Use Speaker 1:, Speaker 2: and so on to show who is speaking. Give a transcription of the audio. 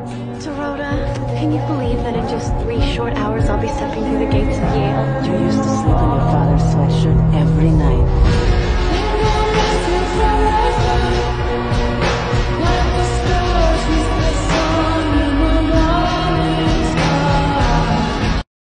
Speaker 1: Dorota, can you believe that in just 3 short hours I'll be stepping through the gates of Yale?
Speaker 2: You used to sleep in your father's sweatshirt every night.